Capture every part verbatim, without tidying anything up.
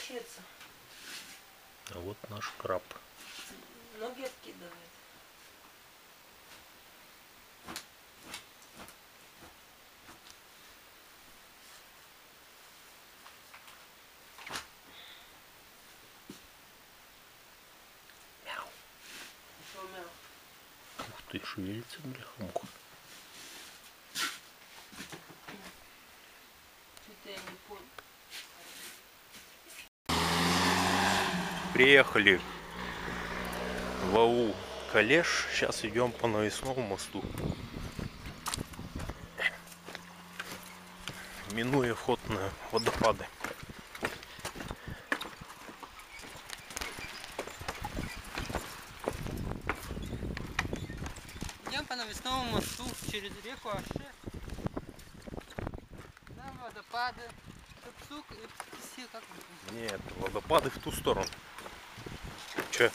поворачивается. А вот наш краб. Ноги откидывает. Мяу. Что мяу? Ух ты, шевелится бляха-муха. Что-то я не понял. Приехали в АУ Калеш. Сейчас идем по навесному мосту, минуя вход на водопады. Идем по навесному мосту через реку Аше. Там водопады. Тук-тук и все как. Нет, водопады в ту сторону. Че?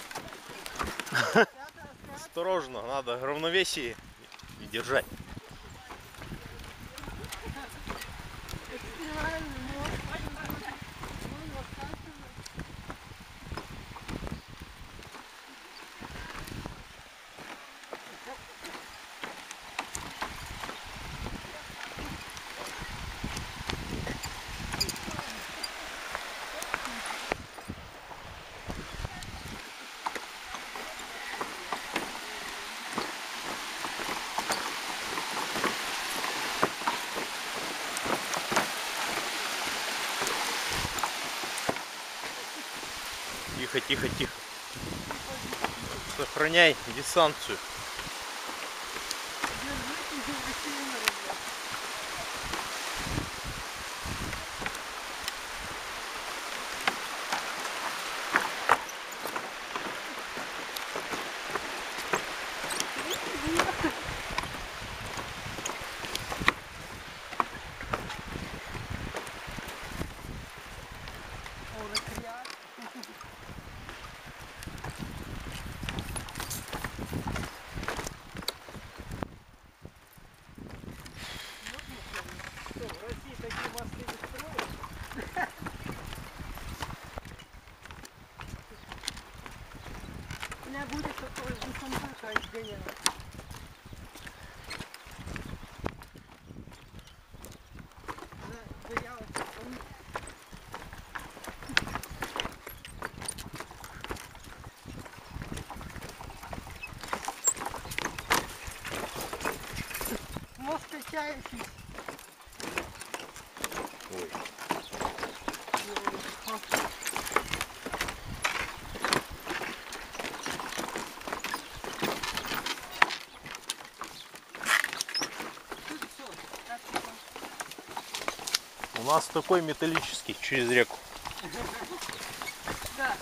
Осторожно, надо равновесие и держать. Тихо, тихо, тихо. Сохраняй дистанцию. У меня будет такой же фонтанка изгоняла. Она боялась, он... Мост качающий. Ой. У нас такой металлический через реку. Да.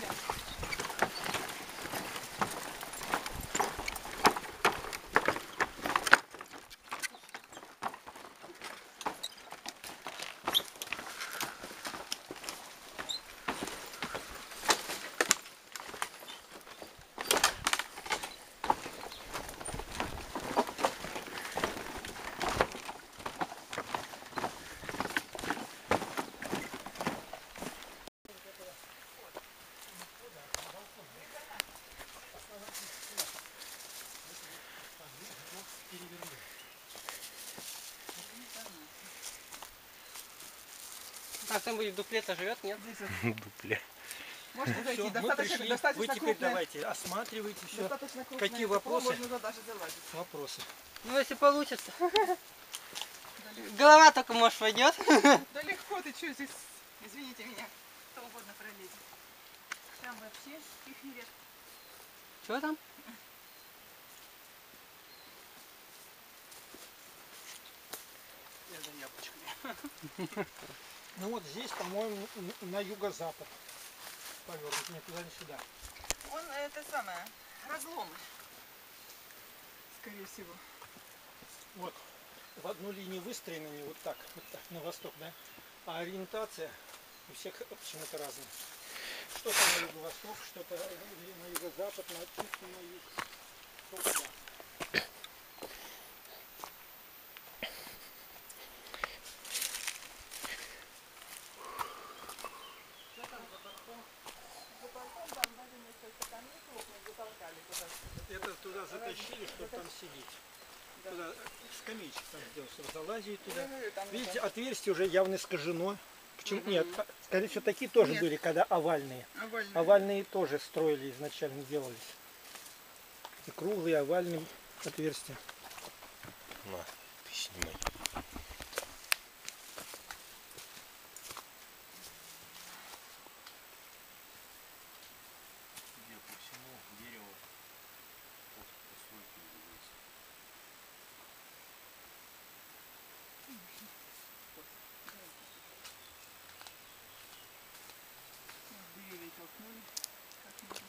А кто-нибудь в дупле-то живет, нет? Дупле. Можно зайти, Всё, достаточно, пришли. достаточно Вы теперь крупное, давайте осматривайте все. достаточно крупное Какие тепло, вопросы? можно туда даже залазить. Вопросы. Ну, если получится. Голова только, может, войдет. Да легко, ты что здесь, извините меня, кто угодно пролезет. Там вообще эфире. Что там? Я за яблочками. Ну вот здесь, по-моему, на юго-запад повернут, не туда, не сюда. Он, это самое, разломы, скорее всего. Вот в одну линию выстроены они вот так, вот так, на восток, да? А ориентация у всех почему-то разная. Что-то на юго-восток, что-то на юго-запад, на чисто на юг. Что куда. Что там? туда затащили, чтобы там сидеть. Туда скамеечек там сделал, чтобы залазить туда. Видите, отверстие уже явно искажено. Почему? Нет, скорее всего, такие тоже Нет. были, когда овальные. Овальные. Овальные тоже строили изначально, делались. И круглые, овальные отверстия. На, ты снимай. Где по всему дереву после постройки двигается. Деревья толкнули. Как-нибудь.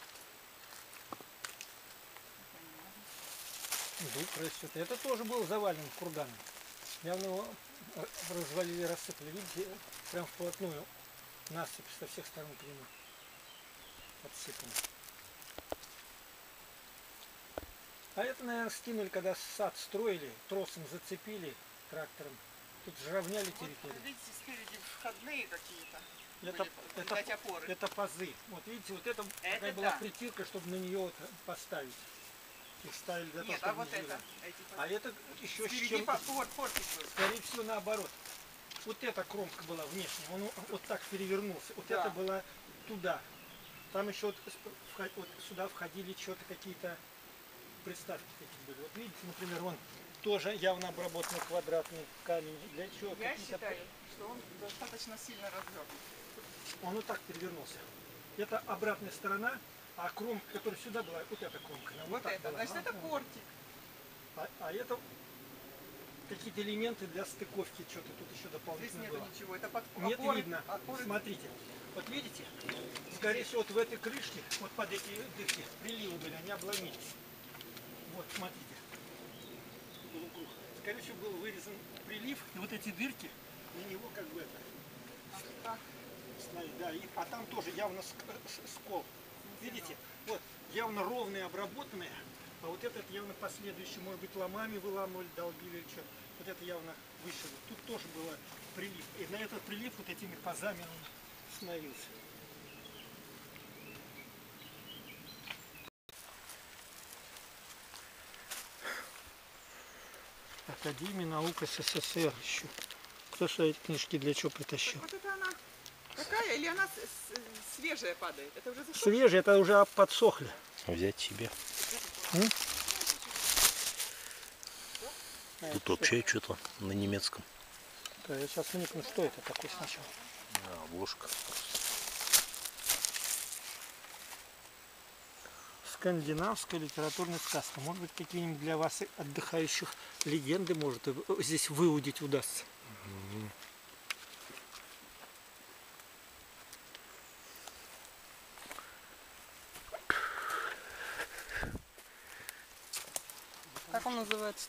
Дуб растет. Это тоже был завален курганом. Явно его э, развалили, рассыпали. Видите, прям вплотную насыпь со всех сторон к нему подсыпана. А это, наверное, скинули, когда сад строили, тросом зацепили трактором. Тут же равняли Вот, территорию. видите, спереди входные какие-то. Это, были, это, видать, опоры. это пазы. Вот видите, вот это, Это такая была да. притирка, чтобы на нее вот поставить. Их ставили для того, Нет, чтобы а вот не это, сжигать. эти А это еще с впереди чем, по- пор- портик был. скорее всего, наоборот. Вот эта кромка была внешняя, он вот так перевернулся. Вот Да. это была туда. Там еще вот, вход- вот сюда входили что-то какие-то приставки такие были. Вот видите, например, он тоже явно обработанный квадратный камень. Для чего? Я Какие-то- считаю, что он достаточно сильно развернут. Он вот так перевернулся. Это обратная сторона, а кромка, которая сюда была, вот эта кромка. она Вот так это, была. значит, это Ага. портик. А, а это какие-то элементы для стыковки, что-то тут еще Здесь дополнительно нету было. ничего. Это под Нет, опоры. видно. опоры. Смотрите. Вот видите? Скорее всего, вот в этой крышке, вот под эти дырки, приливы были, они обломились. Вот, смотрите. Полукруг. Скорее всего, был вырезан прилив, и вот эти дырки, на него как бы это, Так, снали, да, и- а там тоже явно ск- с- скол. Видите? Вот, явно ровные, обработанные, а вот этот явно последующий, может быть, ломами выламывали, долбили или что. Вот это явно выше. Тут тоже было прилив. И на этот прилив вот этими пазами он становился. Академия наук СССР еще. Кто же эти книжки для чего притащил? вот это она такая, или она с- с- свежая падает? Это уже засохло? Свежие, это уже подсохли. Взять себе. М? Тут вообще что-то на немецком. Да, я сейчас вникну, что это такое сначала. А, обложка. Скандинавская литературная сказка. Может быть, какие-нибудь для вас отдыхающих легенды, может, и здесь выудить удастся. Как он называется?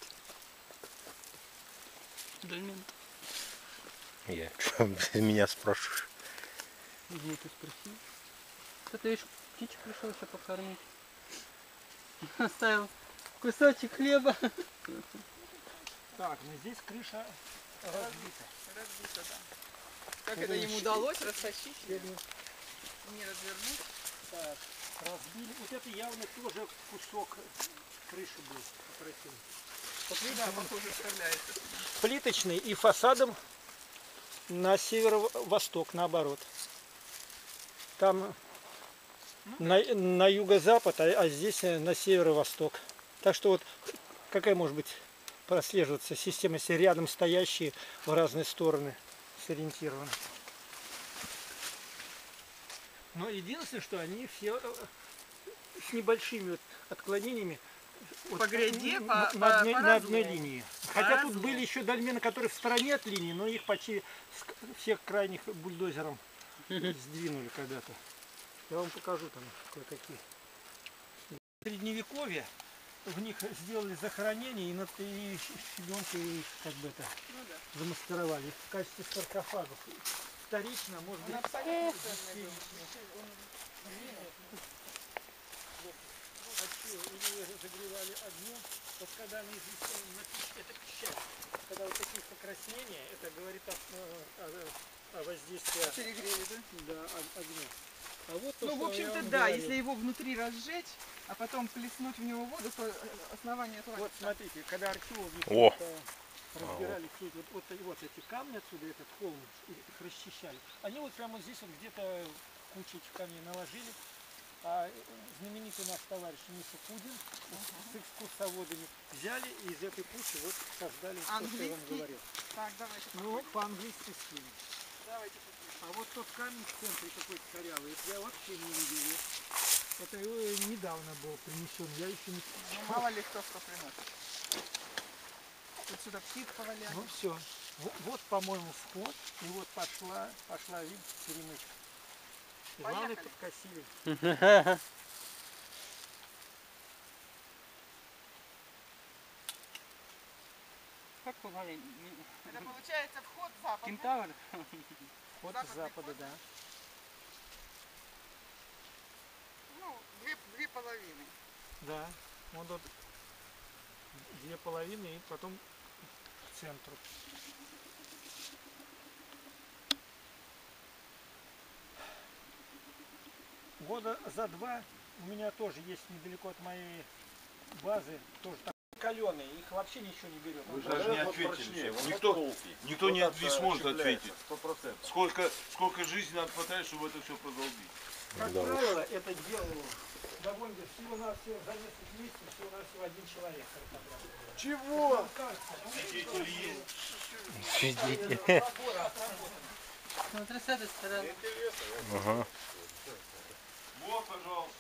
Дольмен. Я чё, меня спрашиваешь? Где ты спросил? Кто-то видишь, птичек пришел еще покормить. Оставил кусочек хлеба. Так, ну здесь крыша разбита. Разбито, да. Как это ему удалось растащить её, не развернуть? Так, разбили. Вот это явно тоже кусок крыши был оперативный. Вот видно, Да, он похоже, вставляется. плиточный и фасадом на северо-восток, наоборот. Там на, на юго-запад, а, а здесь э, на северо-восток. Так что вот какая может быть прослеживаться система, если рядом стоящие в разные стороны сориентированы. Но единственное, что они все э, с небольшими вот отклонениями вот По гряде, на, по- на по- одной, по на одной разлому. линии. По Хотя тут разлому. были еще дольмены, которые в стороне от линии, но их почти с к- всех крайних бульдозером сдвинули когда-то. Я вам покажу там кое-какие. В Средневековье в них сделали захоронение и, над- и щебенки их как бы это Ну да. замаскировали в качестве саркофагов. Вторично, может быть, Он абсолютно цельный был. или разогревали огнем. Вот когда они здесь э, на пищ- это пищать, когда вот такие покраснения, это говорит о, о- о- о воздействии Перегрели, да? да, о- огня. А вот то, Ну, в что я общем-то, вам да, говорил. если его внутри разжечь, а потом плеснуть в него воду, то э, основание Вот отвалится. смотрите, когда археологи О! это разбирали все эти, вот, вот, вот эти камни отсюда, этот холм, и их расчищали, они вот прямо здесь вот где-то кучу этих камней наложили. А знаменитый наш товарищ Миша Кудин с экскурсоводами взяли и из этой кучи вот создали то, что я вам Английский. говорил. Так, давайте Ну, попробуем. по-английски схеме. Давайте попробуем. А вот тот камень в центре какой-то корявый, это я вообще не видел. Это его недавно был принесен, я еще не... Ну, мало ли кто что приносит. Тут сюда птиц поваляли. Ну все. Вот, вот, по-моему, вход, и вот пошла, пошла, видите, перемычка. И главное, Поехали. подкосили. Как поговорим? Это получается вход западный. Кентавр? Вот с Западный запада, вход, да. Ну, две, две половины. Да. Вот тут две половины и потом к центру. Года за два у меня тоже есть недалеко от моей базы, тоже так каленые, их вообще ничего не берет. Вы же даже не ответили. Никто, никто не, не сможет ответить. Сколько, сколько жизни надо потратить, чтобы это все продолбить? Как Да уж. правило, это делал довольно всего на всего за несколько месяцев всего на всего один человек. Чего? Свидетели. Смотри с этой стороны. Ага. Вот, пожалуйста.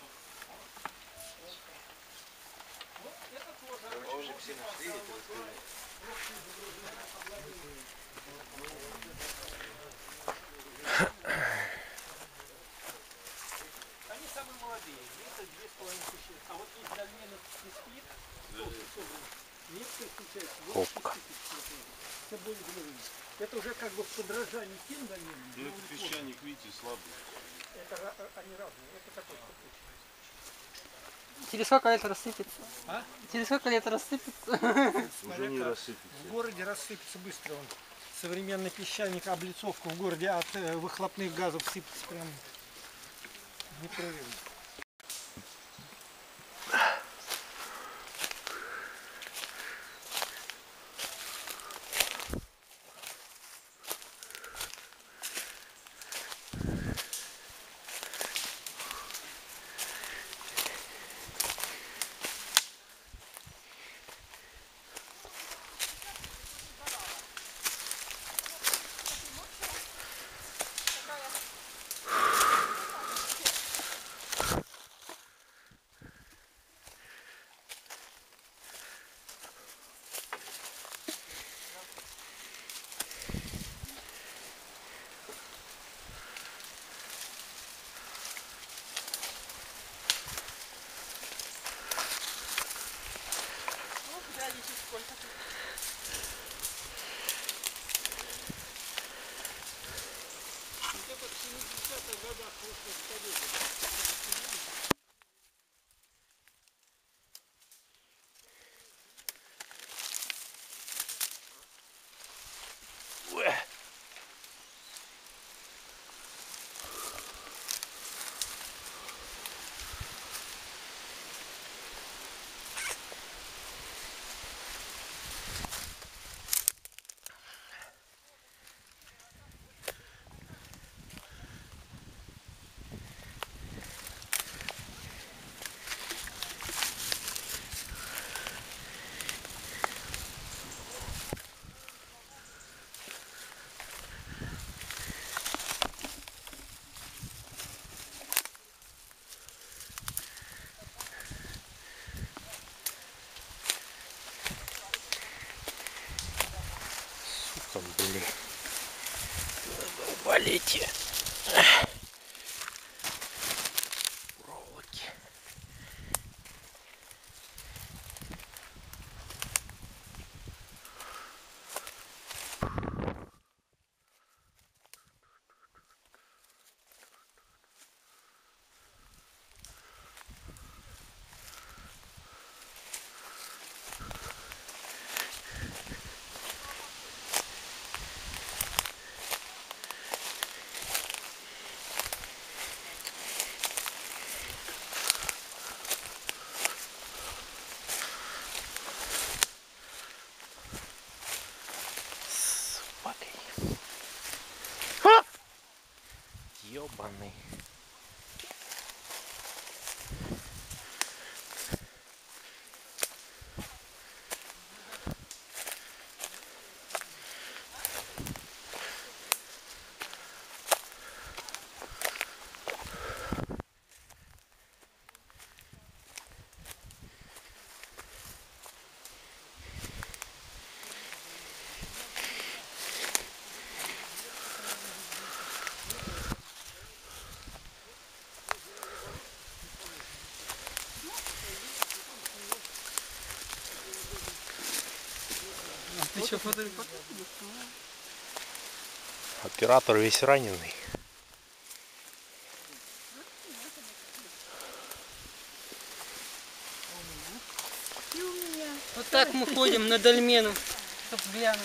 Они самые молодые, где-то две с половиной тысячи. А вот есть дольмены спит, некоторые встречаются больше Опа. шести тысяч. Это более древние. Это уже как бы в подражании тем дольменам. Ну, это песчаник, видите, слабый. Это ра- они разные. Это такой купочный. Через сколько лет рассыпется? А? Через сколько лет рассыпется? Уже не рассыпется. В городе рассыпется быстро он. Современный песчаник, облицовку в городе от э, выхлопных газов сыпется прям непрерывно. Ну, глядите, сколько тут. Где-то в семидесятых годах прошлого столетия. Ёбаный. Ты что, фотографируешь? Оператор весь раненый. Вот так мы ходим на дольмену, чтобы глянуть.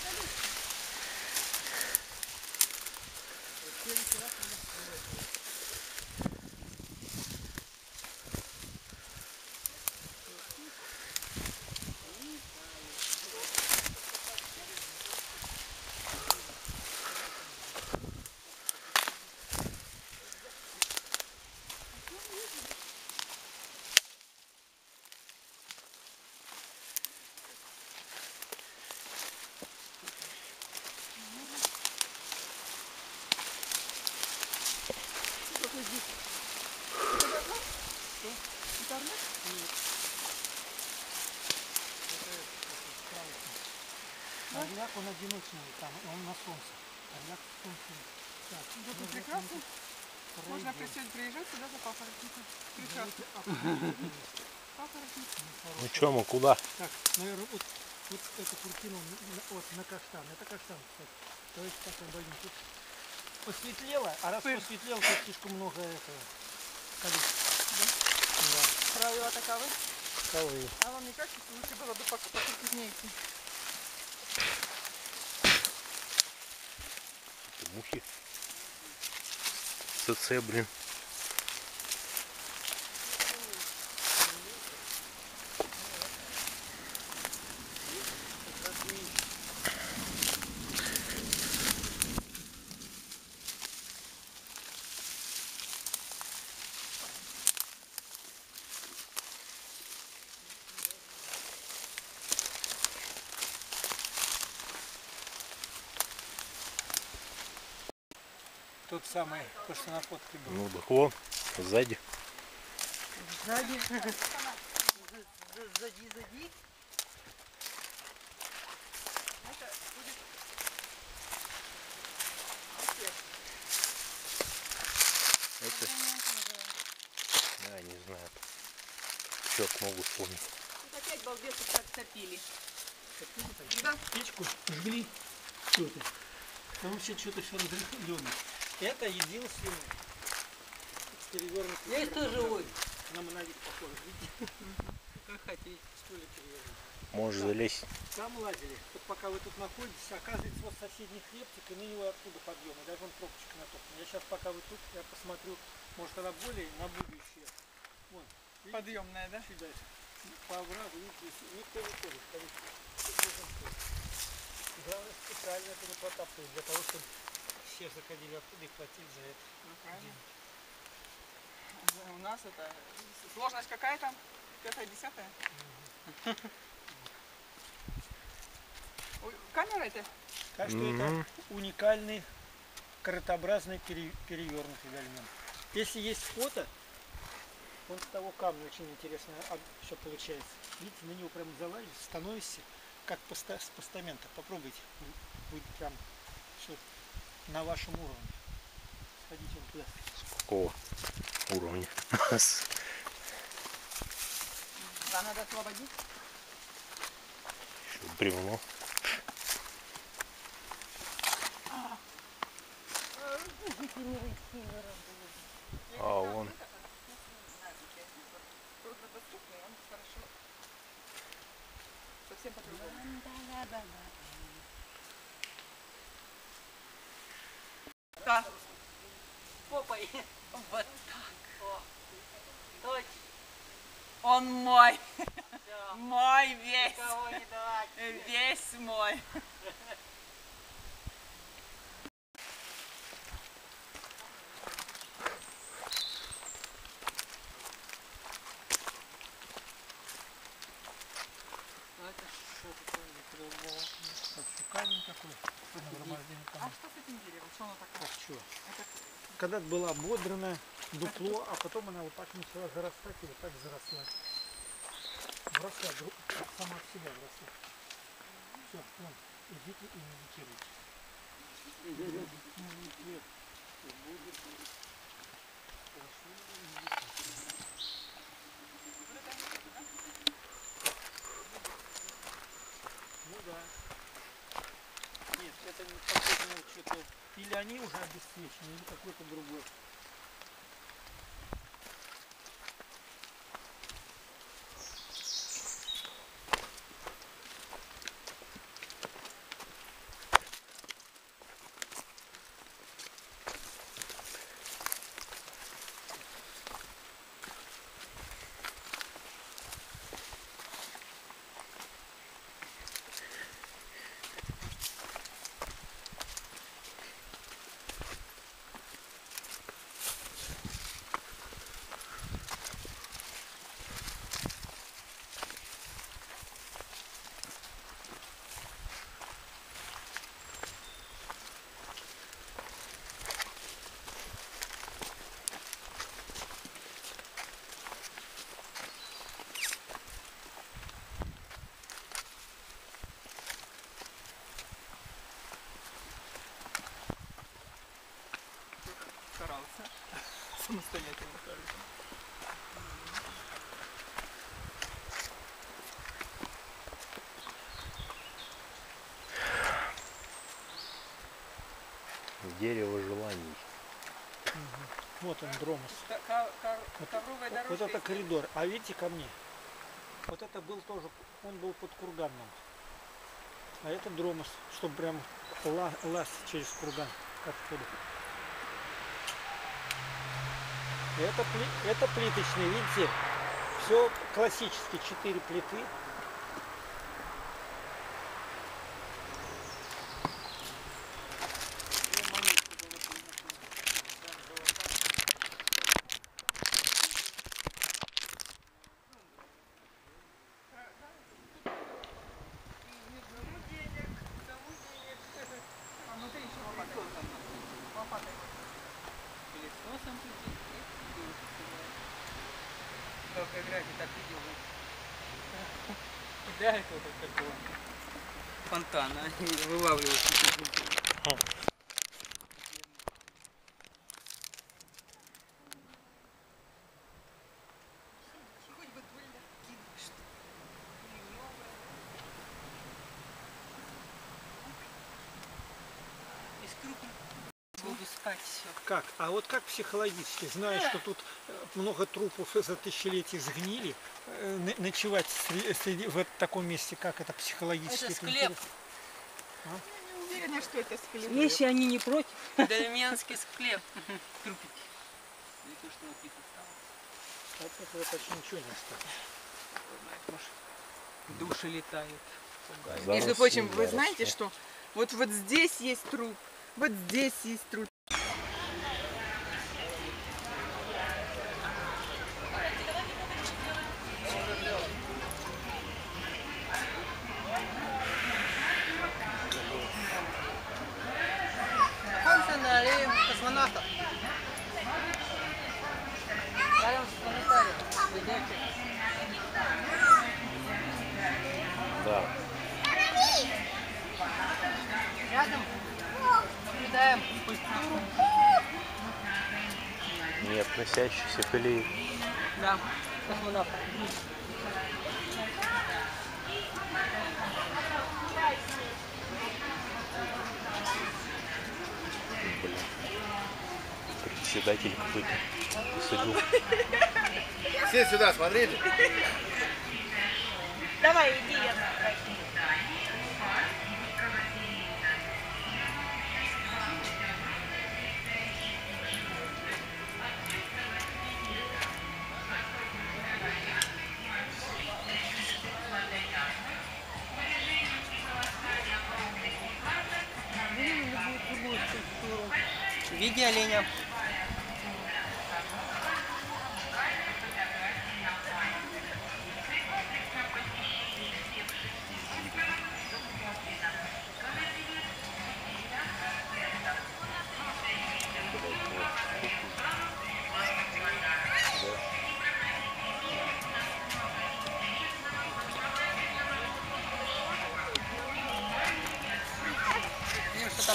Орляк, он одиночный, там, он на солнце. Орляк в солнце. Так, Да, тут прекрасно. Можно при- приезжать сюда за папоротником. Прекрасно. Папоротник. Ну чё, мы куда? Так, наверное, вот, вот эту куртину на- вот на каштан. Это каштан, кстати. То есть так он пойдем. Тут посветлело, а раз посветлело, то слишком много этого количества. Да? Правила таковы. Скалы. А вам не кажется, что лучше было бы покрупнее идти? Мухи. ЦЦ, блин. Тот самый, то, что на фотке был. Ну так вон, сзади. Сзади. Сзади, сзади. Это... Да, не знаю. Черт могу вспомнить. Тут опять балбесы так топили. Да. Печку жгли что-то. Там вообще что-то все разрыхлено. Это единственное. Перевернутый. Есть тоже живой. На монолит похоже. Видите? Как хотите. Стулья перевернуты. Можешь залезть. Там лазили. Вот пока вы тут находитесь, оказывается, вот соседний хлебчик, и на него оттуда подъем. И даже вон пробочка натоплена. Я сейчас, пока вы тут, я посмотрю, может она более на будущее. Вон. Видите? Подъемная, да? Чуть дальше. По оврагу, видите, никто не ходит. Главное, специально это не протаптывать, для того, чтобы все заходили оттуда и платили за это. Ну, правильно. У нас это сложность какая там? Пятая, десятая? Ой, камера это? Так что Мгм. это уникальный каратообразный пере- перевернутый дольмен. Если есть фото, он с того камня очень интересно все получается. Видите, на него прям залазишь, становишься как поста- с постамента. Попробуйте. Будет прям все на вашем уровне. Сходите вон туда. Какого уровня? Да, надо освободить. Еще бревно. А вон. Труднодоступный, он хорошо. Совсем по-другому. Да. Попой. Вот так. Точно. Он мой. Мой весь. Никого не давать. Весь мой. посередине А там. что с этим деревом? Что оно такое? А что? Это Когда была ободрана, дупло, а потом она вот так начала зарастать и вот так заросла. Вросла, друг, сама в себя вросла. Все, вон, идите и медитируйте. Ну да. Нет, это не по-моему что-то. Или они уже обесцвечены, или какой-то другой. старался. Самостоятельно, кажется. Дерево желаний. Вот он, Дромос. Ка- ка- ка- Вот, Ковровая вот дорожка. это есть. коридор. А видите ко мне? Вот это был тоже, он был под курганом. А это Дромос, чтобы прям ла, лазь через курган. Как оттуда. Это, пли- это плиточный, видите? Все классически, четыре плиты. А внутри еще лопата. Лопатой. Пылесосом чуть-чуть. Только играть и так и делают. Кидает вот от такого фонтана и вылавливают. Хоть бы дуля кинуть, что Из крупных буду спать все. Как? А вот как психологически, зная, что тут э, много трупов за тысячелетия сгнили, э, н- ночевать сре- среди, в таком месте, как это психологически? Это это склеп. интересно? Я не уверена, что это склеп. Если они не против. Дальменский склеп. Трупики. И то, что от них осталось. От этого почти ничего не осталось. Души летают. Между прочим, вы знаете, что вот, вот здесь есть труп, вот здесь есть труп. Находимся на аллее космонавтов. Рядом с планетарием. Идете. Да. Рядом наблюдаем скульптуру. Не относящийся к аллее. Да, космонавтов. Блин. Председатель какой-то садил. Все сюда, смотрите. Давай, иди, я В виде оленя.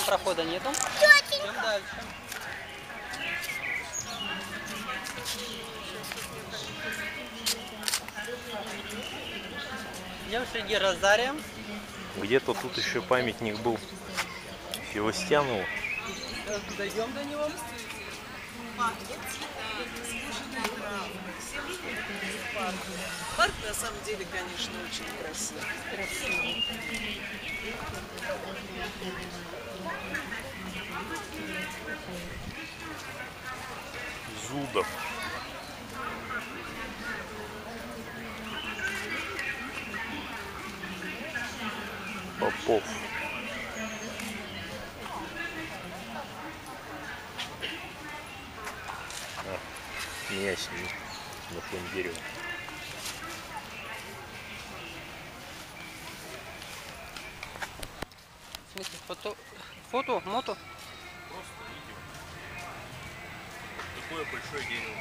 прохода нету. Идем дальше. Идем среди розария. Где-то тут еще памятник был Севастьянову. Сейчас дойдем до него. Парк на самом деле, конечно, очень красивый. Зудов. Попов. А, меня сними на фоне дерева. В смысле, фото, фото, мото? Просто видео. Такое большое дерево.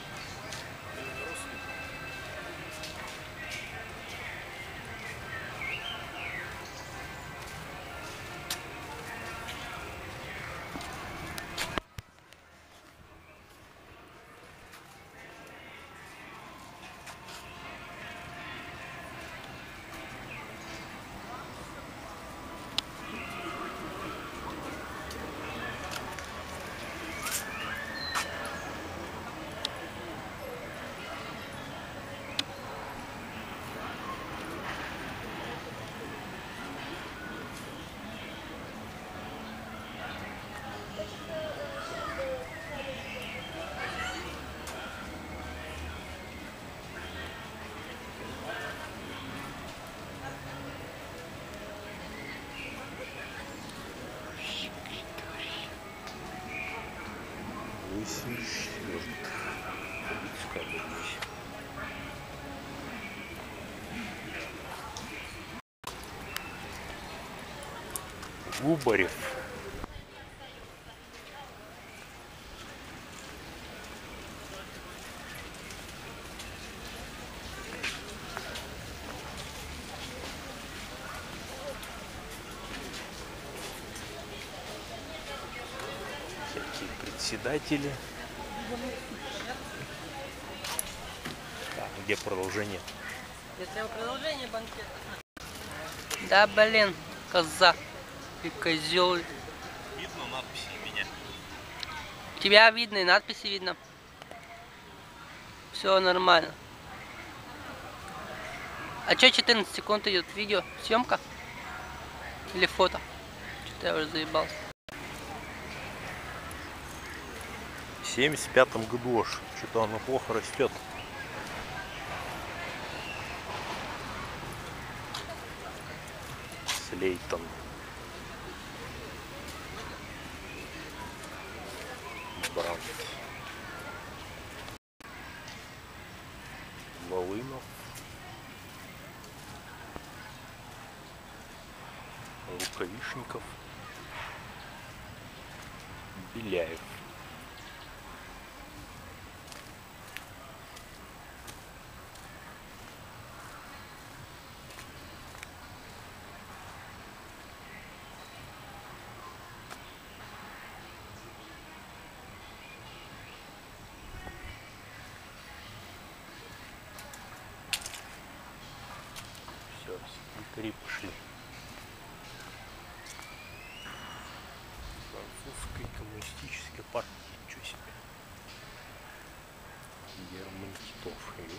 Восемь четвертых. Пускай будет здесь. Губарев. Всякие председатели. Так, где продолжение? Если продолжение банкета. Да блин, коза. И козел. Видно надписи меня. Тебя видно и надписи видно. Все нормально. А чё четырнадцать секунд идет видео? Съемка? Или фото? Что-то я уже заебался. В семьдесят пятом году аж. Что-то оно плохо растет. Слейтон. Бранд. Волынов. Рукавишников. Беляев. Все, секретари пошли. Французской коммунистической партии. Ничего себе. Герман Титов.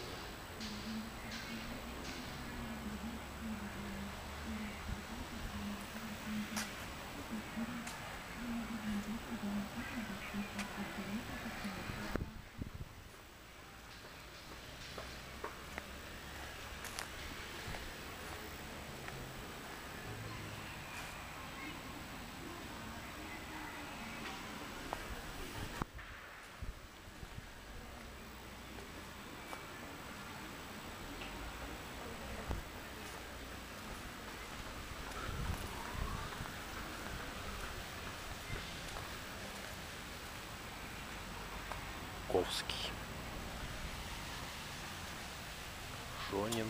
Ковский. Шонин.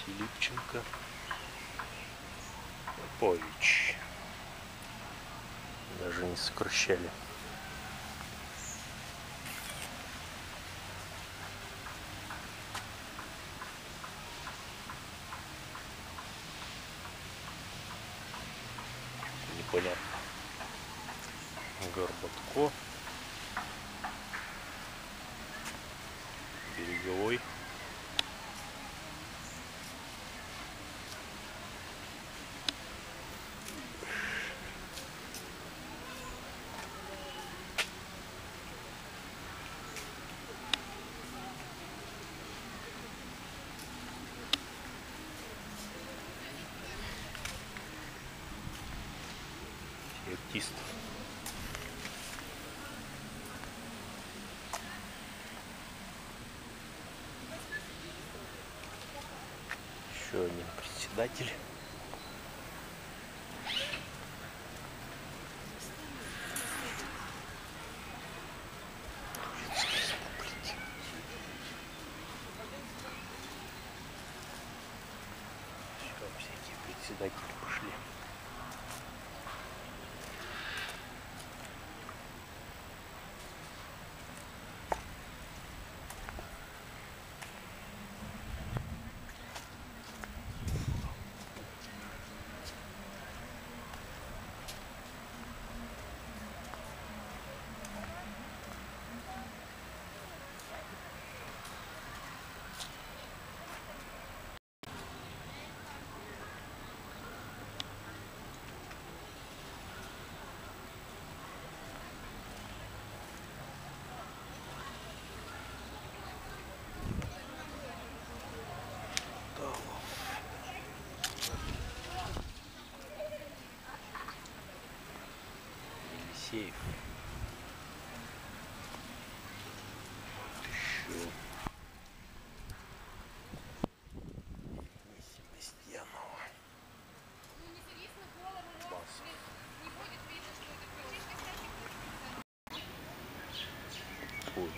Филипченко. Попович. Даже не сокращали. Непонятно. Горбатко. Береговой. Артист. Еще один председатель. Турецкой республики. Все, всякие председатели пошли. Елисеев. Еще. Себастьянова. Басов. Ой,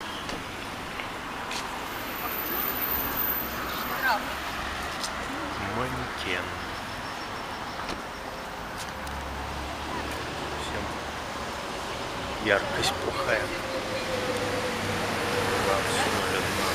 манекен. Всем яркость плохая. двадцать ноль один.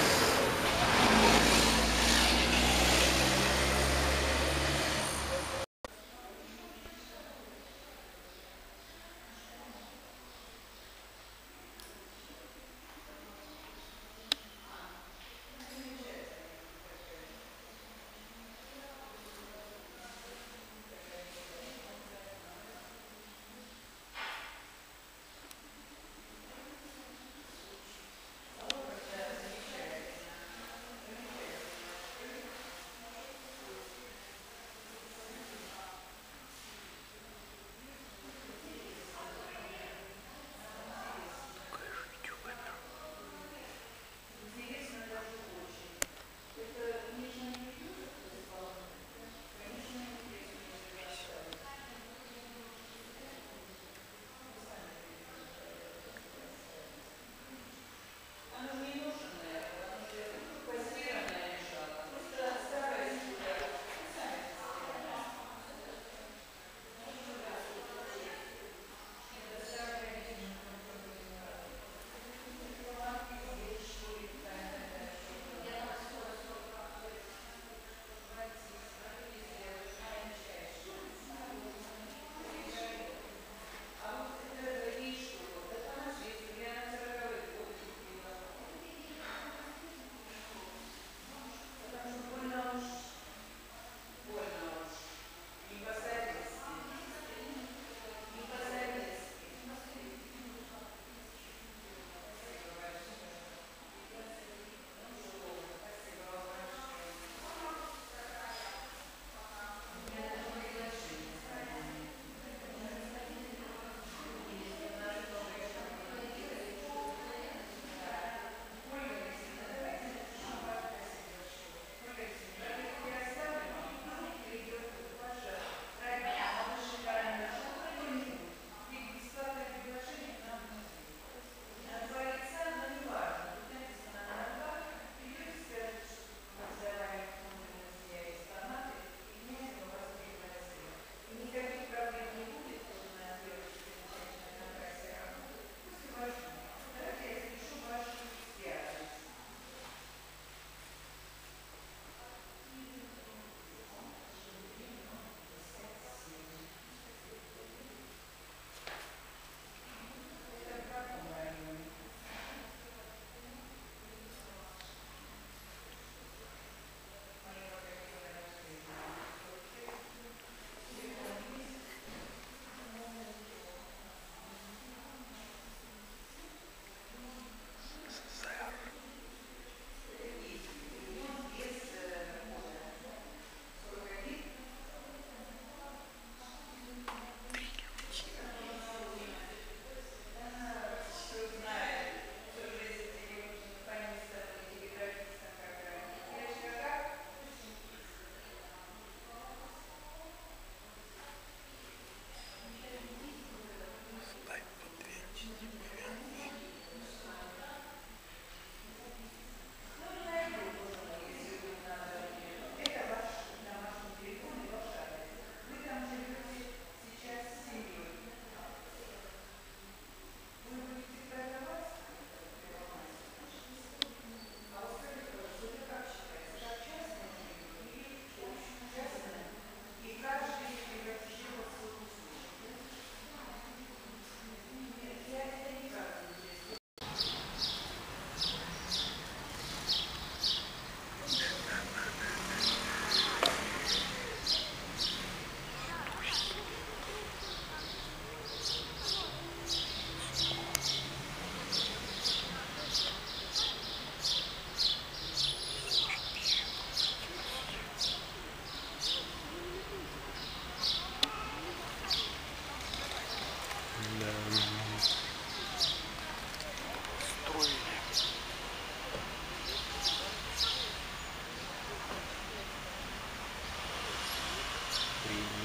Украине.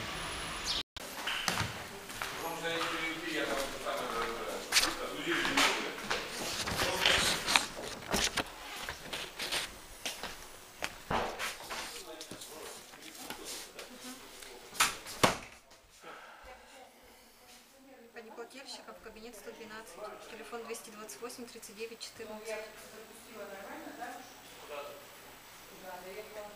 Плательщика в кабинет сто двенадцать, телефон двести двадцать восемь тридцать девять четырнадцать.